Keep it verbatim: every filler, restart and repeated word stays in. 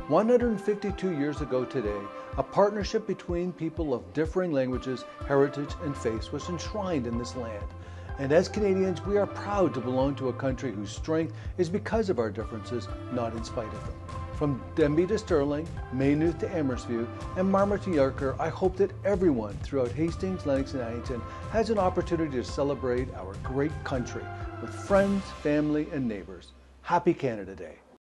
one hundred fifty-two years ago today, a partnership between people of differing languages, heritage, and faiths was enshrined in this land. And as Canadians, we are proud to belong to a country whose strength is because of our differences, not in spite of them. From Denbigh to Stirling, Maynooth to Amherstview, and Marmora to Yarker, I hope that everyone throughout Hastings, Lennox, and Addington has an opportunity to celebrate our great country with friends, family, and neighbors. Happy Canada Day.